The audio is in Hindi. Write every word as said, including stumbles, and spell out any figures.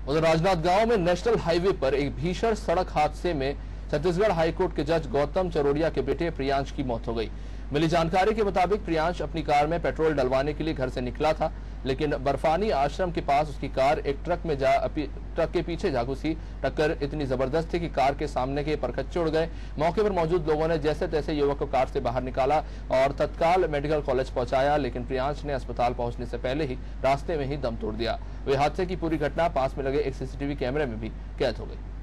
उधर राजनांदगांव में नेशनल हाईवे पर एक भीषण सड़क हादसे में छत्तीसगढ़ हाईकोर्ट के जज गौतम चरोड़िया के बेटे प्रियांश की मौत हो गई। मिली जानकारी के मुताबिक प्रियांश अपनी कार में पेट्रोल डलवाने के लिए घर से निकला था, लेकिन बर्फानी आश्रम के पास उसकी कार एक ट्रक में जा ट्रक के पीछे जा घुसी। टक्कर इतनी जबरदस्त थी कि कार के सामने के परखच्चे उड़ गए। मौके पर मौजूद लोगों ने जैसे तैसे युवक को कार से बाहर निकाला और तत्काल मेडिकल कॉलेज पहुंचाया, लेकिन प्रियांश ने अस्पताल पहुंचने से पहले ही रास्ते में ही दम तोड़ दिया। वे हादसे की पूरी घटना पास में लगे एक सीसीटीवी कैमरे में भी कैद हो गई।